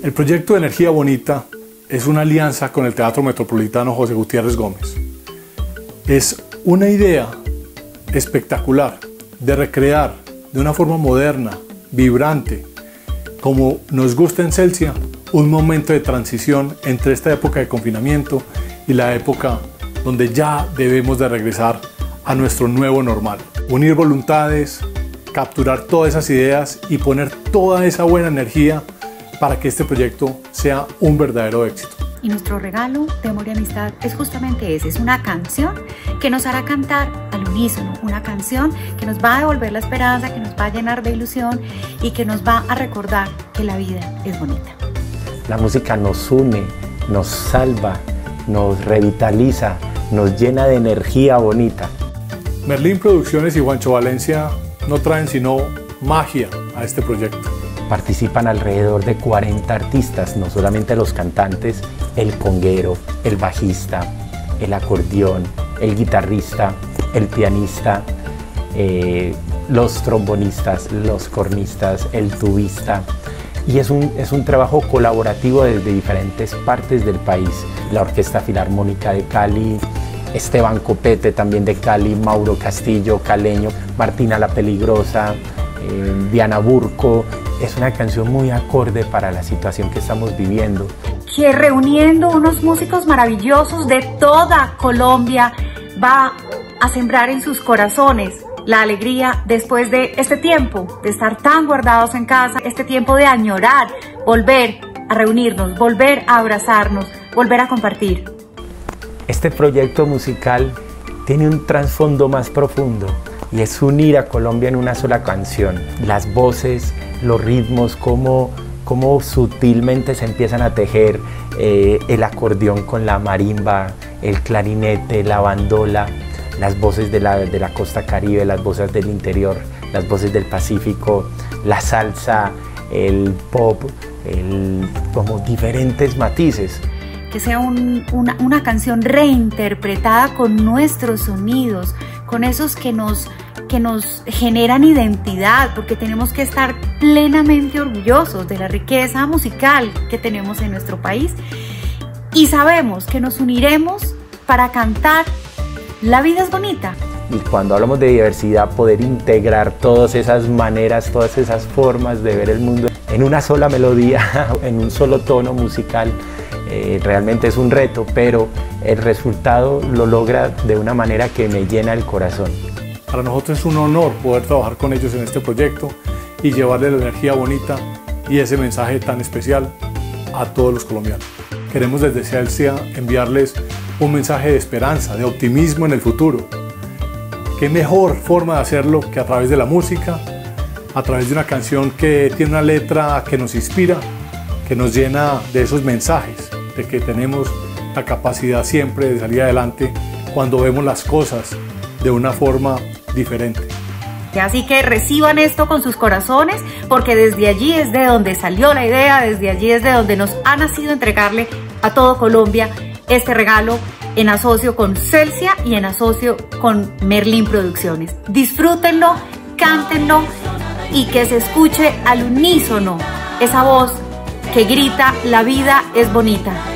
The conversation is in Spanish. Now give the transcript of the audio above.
El proyecto de Energía Bonita es una alianza con el Teatro Metropolitano José Gutiérrez Gómez. Es una idea espectacular de recrear de una forma moderna, vibrante, como nos gusta en Celsia, un momento de transición entre esta época de confinamiento y la época donde ya debemos de regresar a nuestro nuevo normal. Unir voluntades, capturar todas esas ideas y poner toda esa buena energía para que este proyecto sea un verdadero éxito. Y nuestro regalo de amor y amistad es justamente ese, es una canción que nos hará cantar al unísono, una canción que nos va a devolver la esperanza, que nos va a llenar de ilusión y que nos va a recordar que la vida es bonita. La música nos une, nos salva, nos revitaliza, nos llena de energía bonita. Merlín Producciones y Juancho Valencia no traen sino magia a este proyecto. Participan alrededor de 40 artistas, no solamente los cantantes, el conguero, el bajista, el acordeón, el guitarrista, el pianista, los trombonistas, los cornistas, el tubista. Y es un trabajo colaborativo desde diferentes partes del país. La Orquesta Filarmónica de Cali, Esteban Copete también de Cali, Mauro Castillo, caleño, Martina La Peligrosa, Diana Burco. Es una canción muy acorde para la situación que estamos viviendo. Que reuniendo unos músicos maravillosos de toda Colombia va a sembrar en sus corazones la alegría después de este tiempo, de estar tan guardados en casa, este tiempo de añorar, volver a reunirnos, volver a abrazarnos, volver a compartir. Este proyecto musical tiene un trasfondo más profundo y es unir a Colombia en una sola canción. Las voces, los ritmos, cómo sutilmente se empiezan a tejer el acordeón con la marimba, el clarinete, la bandola, las voces de la costa caribe, las voces del interior, las voces del Pacífico, la salsa, el pop, como diferentes matices. Que sea una canción reinterpretada con nuestros sonidos, con esos que nos generan identidad, porque tenemos que estar plenamente orgullosos de la riqueza musical que tenemos en nuestro país y sabemos que nos uniremos para cantar La vida es bonita. Y cuando hablamos de diversidad, poder integrar todas esas maneras, todas esas formas de ver el mundo en una sola melodía, en un solo tono musical, realmente es un reto, pero el resultado lo logra de una manera que me llena el corazón. Para nosotros es un honor poder trabajar con ellos en este proyecto y llevarles la energía bonita y ese mensaje tan especial a todos los colombianos. Queremos desde Celsia enviarles un mensaje de esperanza, de optimismo en el futuro. ¿Qué mejor forma de hacerlo que a través de la música, a través de una canción que tiene una letra que nos inspira, que nos llena de esos mensajes, de que tenemos la capacidad siempre de salir adelante cuando vemos las cosas de una forma diferente. Así que reciban esto con sus corazones, porque desde allí es de donde salió la idea, desde allí es de donde nos ha nacido entregarle a todo Colombia este regalo en asocio con Celsia y en asocio con Merlín Producciones. Disfrútenlo, cántenlo y que se escuche al unísono esa voz que grita: la vida es bonita.